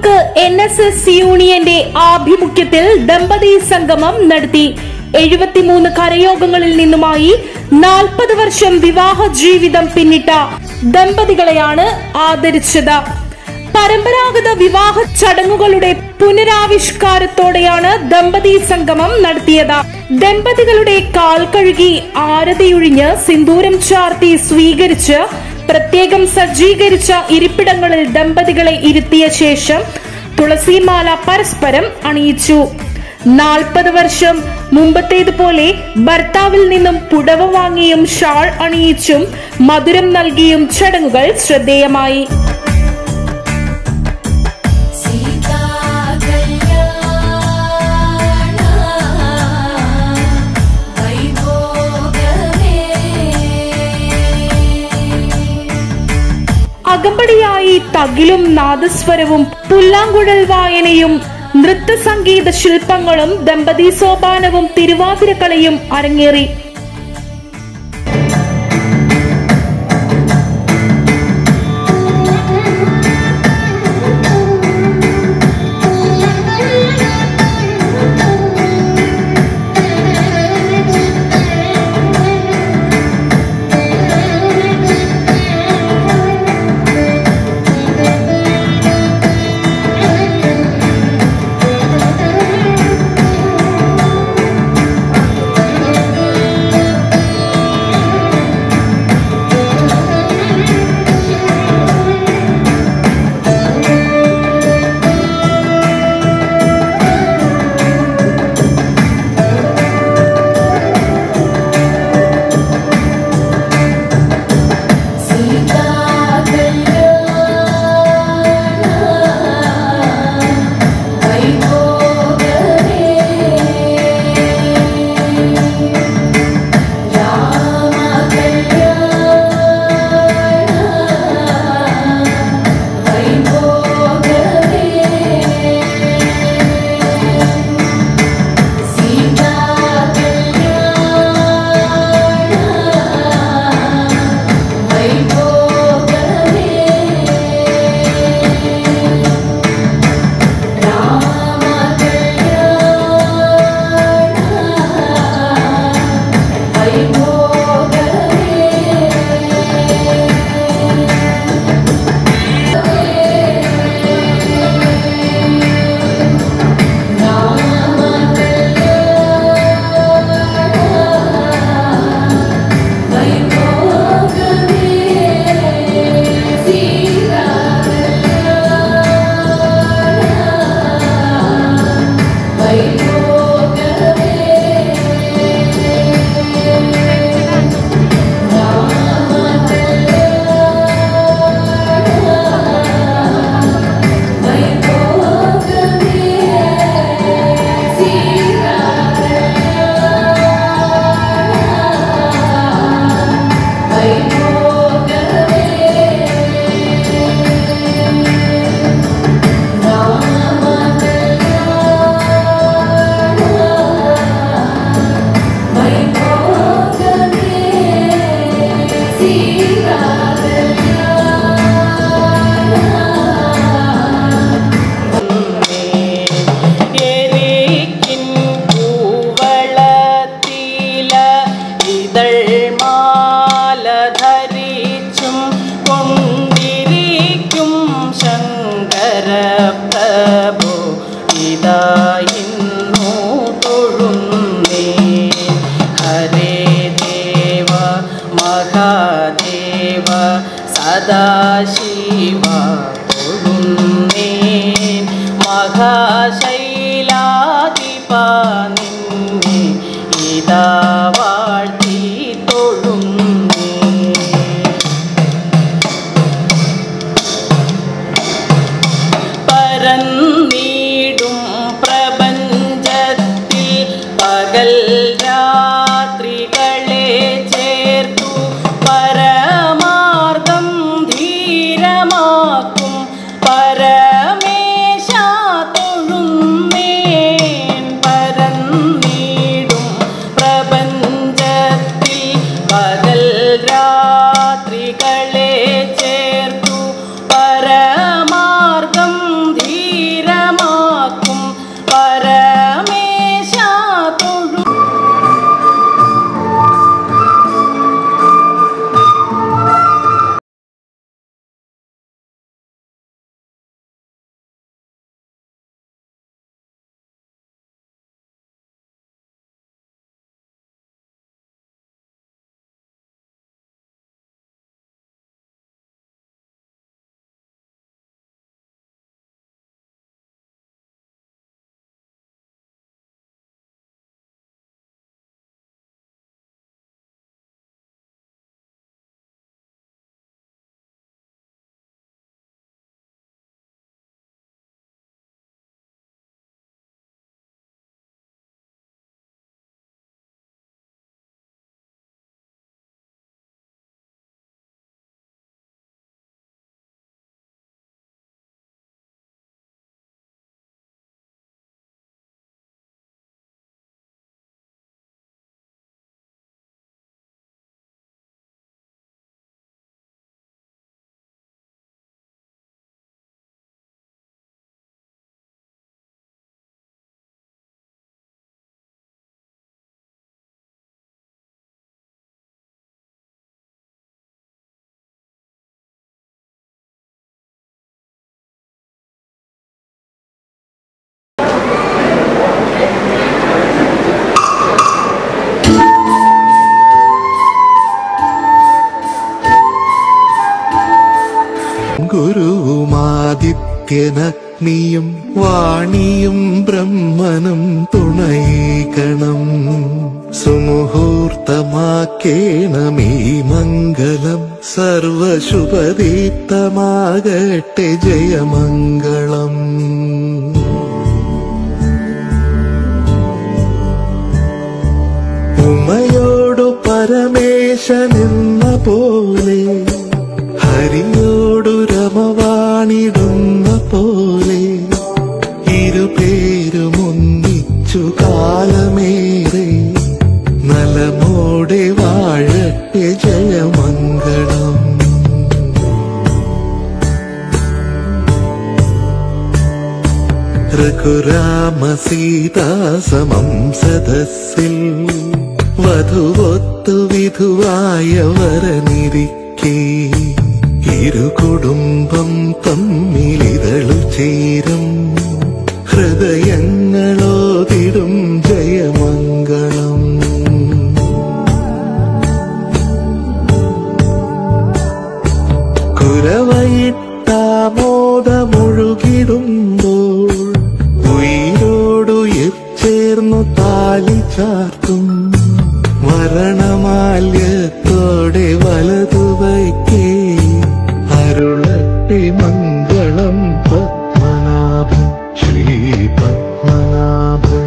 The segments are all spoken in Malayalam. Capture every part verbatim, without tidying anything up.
താലൂക്ക് എൻ എസ് എസ് യൂണിയന്റെ ആഭിമുഖ്യത്തിൽ ദമ്പതി സംഗമം നടത്തി. എഴുപത്തിമൂന്ന് കരയോഗങ്ങളിൽ നിന്നുമായി നാൽപ്പത് വർഷം വിവാഹ ജീവിതം പിന്നിട്ട ദമ്പതികളെയാണ് ആദരിച്ചത്. പരമ്പരാഗത വിവാഹ ചടങ്ങുകളുടെ പുനരാവിഷ്കാരത്തോടെയാണ് ദമ്പതി സംഗമം നടത്തിയത്. ദമ്പതികളുടെ കാൽ കഴുകി ആരതിയൊഴിഞ്ഞ് സിന്ദൂരം ചാർത്തി സ്വീകരിച്ച് പ്രത്യേകം സജ്ജീകരിച്ച ഇരിപ്പിടങ്ങളിൽ ദമ്പതികളെ ഇരുത്തിയ ശേഷം തുളസിമാല പരസ്പരം അണിയിച്ചു. നാൽപ്പത് വർഷം മുമ്പത്തേതുപോലെ ഭർത്താവിൽ നിന്നും പുടവ വാങ്ങിയും ഷാൾ അണിയിച്ചും മധുരം നൽകിയും ചടങ്ങുകൾ ശ്രദ്ധേയമായി. അകമ്പടിയായി തകിലും നാദസ്വരവും പുല്ലാങ്കുഴൽ വായനയും നൃത്തസംഗീത ശില്പങ്ങളും ദമ്പതി സോപാനവും തിരുവാതിരക്കളിയും അരങ്ങേറി. സദാശിവ തൊഴുന്നേൻ മഹാശൈലാധിപ നിന്നെ ഇതാ വാഴ്ത്തി തൊഴുന്നേൻ. പരന്നീടും പ്രപഞ്ചത്തിൽ പകൽ രാത്രികളെ ചേർത്തു പരമാർഗം ധീരമാക്കും പരമേശ തൊഴുന്നേൻ. പരന്നീടും പ്രപഞ്ച ഗുരുവുമാദിത്യനഗ്നിയും വാണിയും ബ്രഹ്മനും തുണയേകണം. സുമുഹൂർത്തമാക്കേണമീ മംഗളം സർവശുഭദീപ്തമാകട്ടെ ജയമംഗളം. ഉമയോടു പരമേശനെന്ന പോലെ ഹരിയോടു രമവാണിടുന്ന പോലെ ഇരുപേരുമൊന്നിച്ചു കാലമേറെ നലമോടെ വാഴട്ടെ ജയമംഗളം. രഘുരാമ സീതാസമം സദസ്സിൽ വധുവൊത്തു വിധുവായ വരനിരിക്കേ ഇരു കുടുംബം തമ്മിലിതളു ചേരും ഹൃദയങ്ങളോതിടും ജയമംഗളം. കുരവയിട്ടാമോദമൊഴുകിടുമ്പോൾ ഉയിരോടുയിർച്ചേർന്നു താലി ചാർത്തും മരണമാല്യത്തോടെ വലതുവയ്ക്കേ അരുളട്ടെ മംഗളം പത്മനാഭൻ ശ്രീ പത്മനാഭൻ.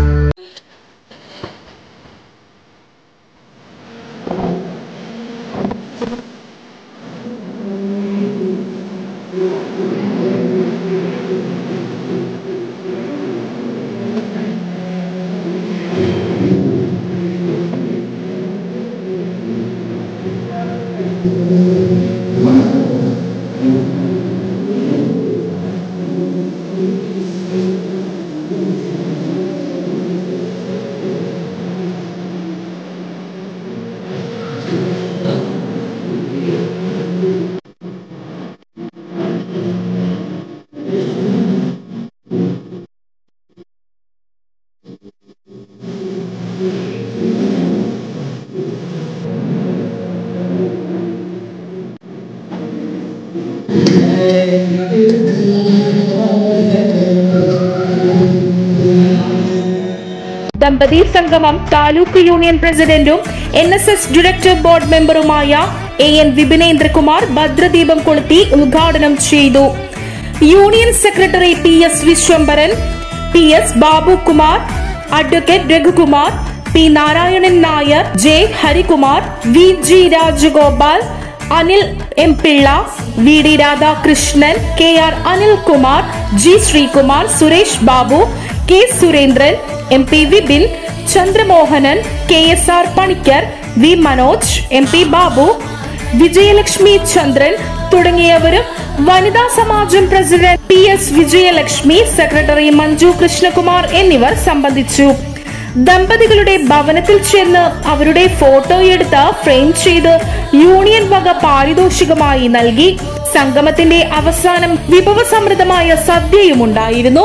ദമ്പതി സംഗമം താലൂക്ക് യൂണിയൻ പ്രസിഡന്റും N S S director board മെമ്പറുമായ എ എൻ വിപിനേന്ദ്രകുമാർ ഭദ്രദീപം കൊളുത്തി ഉദ്ഘാടനം ചെയ്തു. Union secretary P S Viswambharan, P S Babukumar, advocate Raghukumar, P Narayanan Nair, J Harikumar, V G Rajagopal, Anil M Pillai, V D Radhakrishnan, K R Anilkumar, G Sreekumar, Suresh Babu, K Surendran, M P Vipin, Chandramohanan, K S R Panicker, V Manoj, M P Babu, Vijayalakshmi Chandran തുടങ്ങിയവരും വനിതാ സമാജം president P S Vijayalakshmi, secretary Manju Krishnakumar എന്നിവർ സംബന്ധിച്ചു. ദമ്പതികളുടെ ഭവനത്തിൽ ചെന്ന് അവരുടെ ഫോട്ടോയെടുത്ത് ഫ്രെയിം ചെയ്ത് യൂണിയൻ വക പാരിതോഷികമായി നൽകി. സംഗമത്തിന്റെ അവസാനം വിഭവസമൃദ്ധമായ സദ്യയുമുണ്ടായിരുന്നു.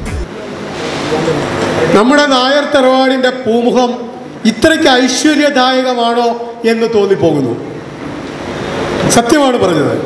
നമ്മുടെ നായർ തറവാടിന്റെ പൂമുഖം ഇത്രയ്ക്ക് ഐശ്വര്യദായകമാണോ എന്ന് തോന്നിപ്പോകുന്നു. സത്യമാണ് പറഞ്ഞത്.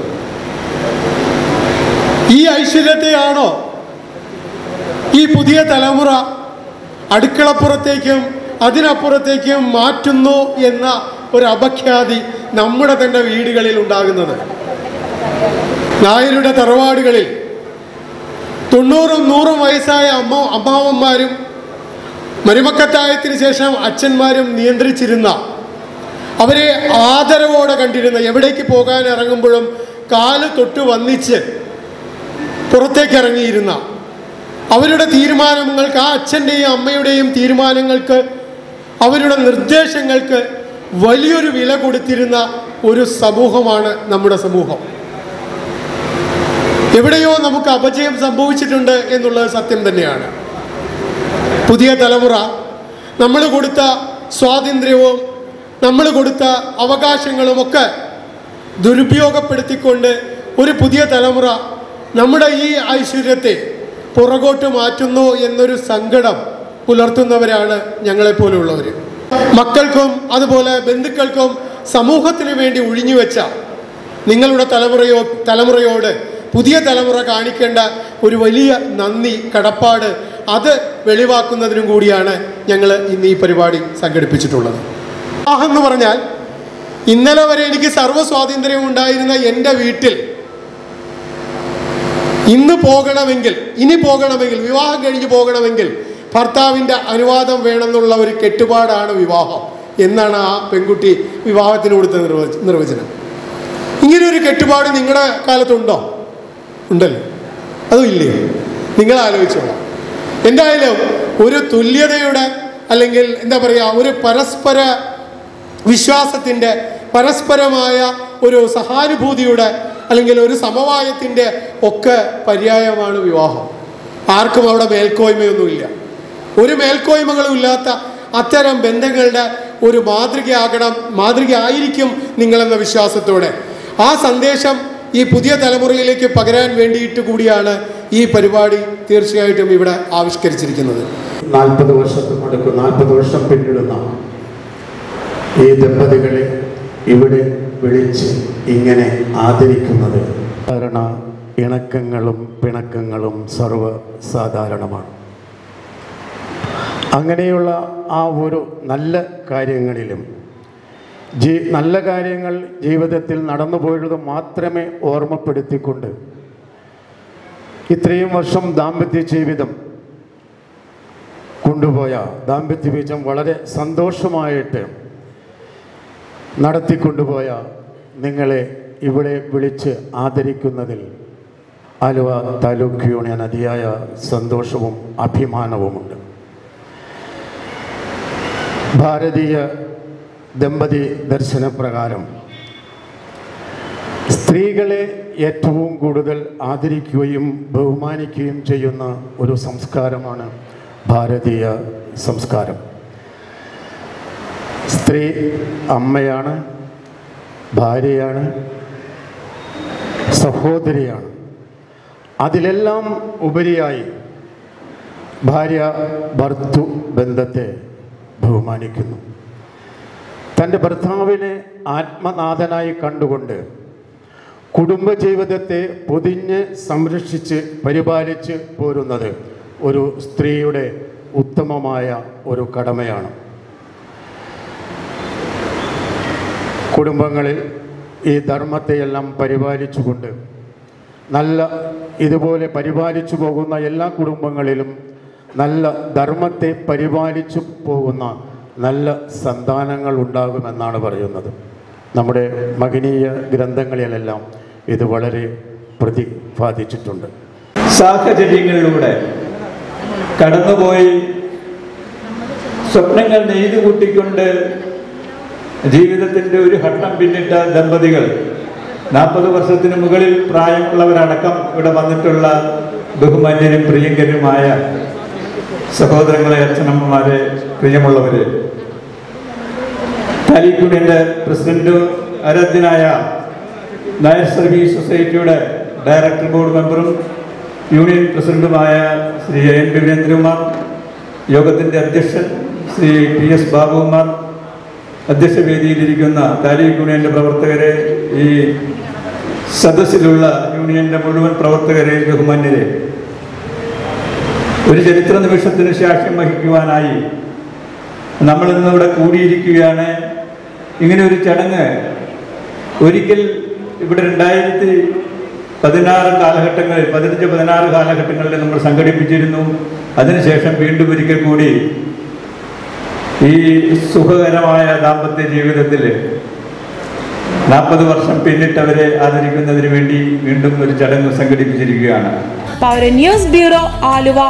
ഈ ഐശ്വര്യത്തെയാണോ ഈ പുതിയ തലമുറ അടുക്കളപ്പുറത്തേക്കും അതിനപ്പുറത്തേക്കും മാറ്റുന്നു എന്ന ഒരു അപഖ്യാതി നമ്മുടെ തന്നെ വീടുകളിൽ ഉണ്ടാകുന്നത്? നായരുടെ തറവാടുകളിൽ തൊണ്ണൂറും നൂറും വയസ്സായ അമ്മ അമ്മാവന്മാരും മരുമക്കത്തായത്തിന് ശേഷം അച്ഛന്മാരും നിയന്ത്രിച്ചിരുന്ന, അവരെ ആദരവോടെ കണ്ടിരുന്ന, എവിടേക്ക് പോകാൻ ഇറങ്ങുമ്പോഴും കാല് തൊട്ട് വന്നിച്ച് പുറത്തേക്ക് ഇറങ്ങിയിരുന്ന, അവരുടെ തീരുമാനങ്ങൾക്ക്, ആ അച്ഛൻ്റെയും അമ്മയുടെയും തീരുമാനങ്ങൾക്ക്, അവരുടെ നിർദ്ദേശങ്ങൾക്ക് വലിയൊരു വില കൊടുത്തിരുന്ന ഒരു സമൂഹമാണ് നമ്മുടെ സമൂഹം. എവിടെയോ നമുക്ക് അപജയം സംഭവിച്ചിട്ടുണ്ട് എന്നുള്ളത് സത്യം തന്നെയാണ്. പുതിയ തലമുറ നമ്മൾ കൊടുത്ത സ്വാതന്ത്ര്യവും നമ്മൾ കൊടുത്ത അവകാശങ്ങളുമൊക്കെ ദുരുപയോഗപ്പെടുത്തിക്കൊണ്ട് ഒരു പുതിയ തലമുറ നമ്മുടെ ഈ ഐശ്വര്യത്തെ പുറകോട്ട് മാറ്റുന്നു എന്നൊരു സങ്കടം പുലർത്തുന്നവരാണ് ഞങ്ങളെപ്പോലുള്ളവർ. മക്കൾക്കും അതുപോലെ ബന്ധുക്കൾക്കും സമൂഹത്തിനു വേണ്ടി ഒഴിഞ്ഞുവെച്ച നിങ്ങളുടെ തലമുറയോ തലമുറയോട് പുതിയ തലമുറ കാണിക്കേണ്ട ഒരു വലിയ നന്ദി, കടപ്പാട് അത് വെളിവാക്കുന്നതിനും കൂടിയാണ് ഞങ്ങൾ ഇന്ന് ഈ പരിപാടി സംഘടിപ്പിച്ചിട്ടുള്ളത്. വിവാഹം എന്ന് പറഞ്ഞാൽ ഇന്നലെ വരെ എനിക്ക് സർവ്വ സ്വാതന്ത്ര്യം ഉണ്ടായിരുന്ന എൻ്റെ വീട്ടിൽ ഇന്ന് പോകണമെങ്കിൽ, ഇനി പോകണമെങ്കിൽ, വിവാഹം കഴിഞ്ഞ് പോകണമെങ്കിൽ ഭർത്താവിൻ്റെ അനുവാദം വേണമെന്നുള്ള ഒരു കെട്ടുപാടാണ് വിവാഹം എന്നാണ് ആ പെൺകുട്ടി വിവാഹത്തിന് കൊടുത്ത നിർവച നിർവചനം ഇങ്ങനെ ഒരു കെട്ടുപാട് നിങ്ങളുടെ കാലത്തുണ്ടോ? ഉണ്ടല്ലോ. അതും ഇല്ലയോ? നിങ്ങൾ ആലോചിച്ചോളാം. എന്തായാലും ഒരു തുല്യതയുടെ അല്ലെങ്കിൽ എന്താ പറയുക, ഒരു പരസ്പര വിശ്വാസത്തിൻ്റെ, പരസ്പരമായ ഒരു സഹാനുഭൂതിയുടെ അല്ലെങ്കിൽ ഒരു സമവായത്തിൻ്റെ ഒക്കെ പര്യായമാണ് വിവാഹം. ആർക്കും അവിടെ മേൽക്കോയ്മയൊന്നുമില്ല. ഒരു മേൽക്കോയ്മകളും ഇല്ലാത്ത അത്തരം ബന്ധങ്ങളുടെ ഒരു മാതൃകയാകണം, മാതൃകയായിരിക്കും നിങ്ങളെന്ന വിശ്വാസത്തോടെ ആ സന്ദേശം ഈ പുതിയ തലമുറയിലേക്ക് പകരാൻ വേണ്ടിയിട്ട് കൂടിയാണ് ഈ പരിപാടി തീർച്ചയായിട്ടും ഇവിടെ ആവിഷ്കരിച്ചിരിക്കുന്നത്. നാൽപ്പത് വർഷത്തിനടുക്ക് നാൽപ്പത് വർഷം പിന്നിടുന്ന ഈ ദമ്പതികളെ ഇവിടെ വിളിച്ച് ഇങ്ങനെ ആദരിക്കുന്നത് ധാരണ ഇണക്കങ്ങളും പിണക്കങ്ങളും സർവ്വസാധാരണമാണ്. അങ്ങനെയുള്ള ആ ഒരു നല്ല കാര്യങ്ങളിലും ജീ നല്ല കാര്യങ്ങൾ ജീവിതത്തിൽ നടന്നു പോയത് മാത്രമേ ഓർമ്മപ്പെടുത്തിക്കൊണ്ട് ഇത്രയും വർഷം ദാമ്പത്യ ജീവിതം കൊണ്ടുപോയ ദാമ്പത്യ ജീവിതം വളരെ സന്തോഷമായിട്ട് നടത്തിക്കൊണ്ടുപോയ നിങ്ങളെ ഇവിടെ വിളിച്ച് ആദരിക്കുന്നതിൽ ആലുവ താലൂക്ക് യൂണിയൻ അതിയായ സന്തോഷവും അഭിമാനവുമുണ്ട്. ഭാരതീയ ദമ്പതി ദർശനപ്രകാരം സ്ത്രീകളെ ഏറ്റവും കൂടുതൽ ആദരിക്കുകയും ബഹുമാനിക്കുകയും ചെയ്യുന്ന ഒരു സംസ്കാരമാണ് ഭാരതീയ സംസ്കാരം. സ്ത്രീ അമ്മയാണ്, ഭാര്യയാണ്, സഹോദരിയാണ്. അതിലെല്ലാം ഉപരിയായി ഭാര്യ ഭർത്തൃ ബന്ധത്തെ ബഹുമാനിക്കുന്നു. തൻ്റെ ഭർത്താവിനെ ആത്മനാഥനായി കണ്ടുകൊണ്ട് കുടുംബജീവിതത്തെ പൊതിഞ്ഞ് സംരക്ഷിച്ച് പരിപാലിച്ച് പോരുന്നത് ഒരു സ്ത്രീയുടെ ഉത്തമമായ ഒരു കടമയാണ്. കുടുംബങ്ങളിൽ ഈ ധർമ്മത്തെയെല്ലാം പരിപാലിച്ചുകൊണ്ട് നല്ല ഇതുപോലെ പരിപാലിച്ചു പോകുന്ന എല്ലാ കുടുംബങ്ങളിലും നല്ല ധർമ്മത്തെ പരിപാലിച്ചു പോകുന്ന നല്ല സന്താനങ്ങൾ ഉണ്ടാകുമെന്നാണ് പറയുന്നത്. നമ്മുടെ മഹനീയ ഗ്രന്ഥങ്ങളിലെല്ലാം ഇത് വളരെ പ്രതിപാദിച്ചിട്ടുണ്ട്. സാഹചര്യങ്ങളിലൂടെ കടന്നുപോയി സ്വപ്നങ്ങൾ നെയ്തു കൂട്ടിക്കൊണ്ട് ജീവിതത്തിൻ്റെ ഒരു ഘട്ടം പിന്നിട്ട ദമ്പതികൾ, നാൽപ്പത് വർഷത്തിന് മുകളിൽ പ്രായമുള്ളവരടക്കം ഇവിടെ വന്നിട്ടുള്ള ബഹുമാന്യരും പ്രിയങ്കരുമായ സഹോദരങ്ങളെ, അച്ഛനമ്മമാരെ, പ്രിയമുള്ളവര്, താലൂക്ക് യൂണിയന്റെ പ്രസിഡന്റ് ആരാധ്യനായ നായർ സർവീസ് സൊസൈറ്റിയുടെ ഡയറക്ടർ ബോർഡ് മെമ്പറും യൂണിയൻ പ്രസിഡന്റുമായ ശ്രീ എൻ വീരേന്ദ്രകുമാർ, യോഗത്തിൻ്റെ അധ്യക്ഷൻ ശ്രീ പി എസ് ബാബുകുമാർ, അധ്യക്ഷവേദിയിലിരിക്കുന്ന താലൂക്ക് യൂണിയന്റെ പ്രവർത്തകരെ, ഈ സദസ്സിലുള്ള യൂണിയന്റെ മുഴുവൻ പ്രവർത്തകരെ, ബഹുമാന്യരെ, ഒരു ചരിത്ര നിമിഷത്തിന് സാക്ഷ്യം വഹിക്കുവാനായി നമ്മളിന്നിവിടെ കൂടിയിരിക്കുകയാണ്. ഇങ്ങനെ ഒരു ചടങ്ങ് ഒരിക്കൽ ഇവിടെ രണ്ടായിരത്തി പതിനാറ് കാലഘട്ടങ്ങളിൽ പതിനഞ്ച് പതിനാറ് കാലഘട്ടങ്ങളിൽ നമ്മൾ സംഘടിപ്പിച്ചിരുന്നു. അതിനുശേഷം വീണ്ടും ഒരിക്കൽ കൂടി ഈ സുഖകരമായ ദാമ്പത്യ ജീവിതത്തിൽ നാൽപ്പത് വർഷം പിന്നിട്ടവരെ ആദരിക്കുന്നതിന് വേണ്ടി വീണ്ടും ഒരു ചടങ്ങ് സംഘടിപ്പിച്ചിരിക്കുകയാണ്. Power news bureau, Aluva.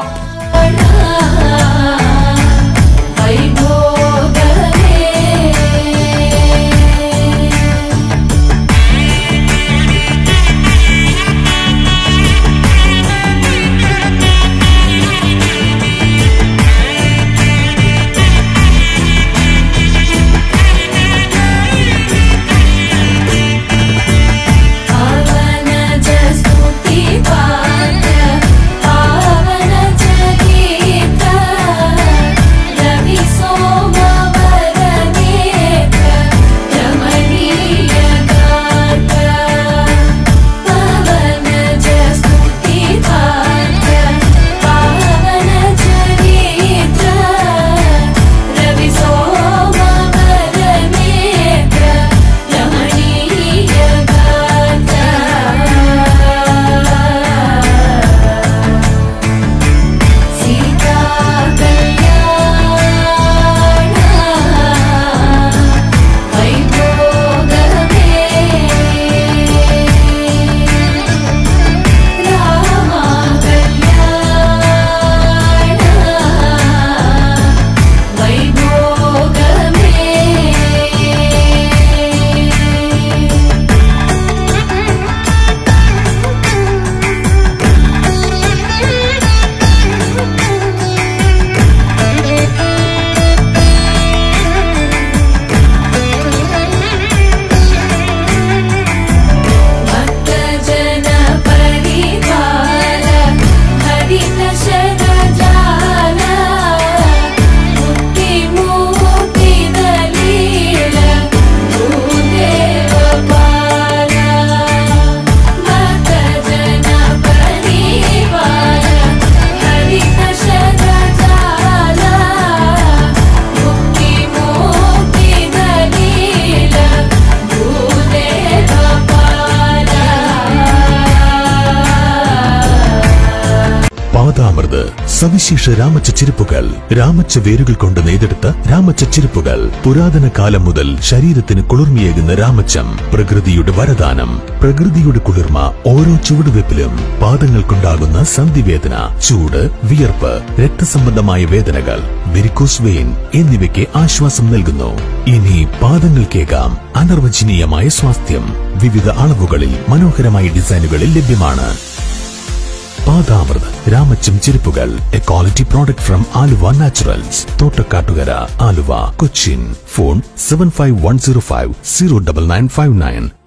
So ഒരുക്കുന്നത് സവിശേഷ രാമച്ച ചെരുപ്പുകൾ. രാമച്ച വേരുകൾ കൊണ്ട് നെയ്തെടുത്ത രാമച്ച ചെരുപ്പുകൾ. പുരാതന കാലം മുതൽ ശരീരത്തിന് കുളിർമയേകുന്ന രാമച്ചം. പ്രകൃതിയുടെ വരദാനം. പ്രകൃതിയുടെ കുളിർമ ഓരോ ചുവടുവെപ്പിലും. പാദങ്ങൾക്കുണ്ടാകുന്ന സന്ധിവേദന, ചൂട്, വിയർപ്പ്, രക്തസംബന്ധമായ വേദനകൾ, വെരിക്കോസ് വെയിൻ എന്നിവയ്ക്ക് ആശ്വാസം നൽകുന്നു. ഇനി പാദങ്ങൾക്കേകാം അനിർവചനീയമായ സ്വാസ്ഥ്യം. വിവിധ അളവുകളിൽ മനോഹരമായ ഡിസൈനുകളിൽ ലഭ്യമാണ്. പാദാമൃത് രാമച്ചം ചെരുപ്പുകൾ, A quality product from Aluva naturals, Thottakkattukara, Aluva, Cochin. Phone seven five one zero five zero double nine five nine.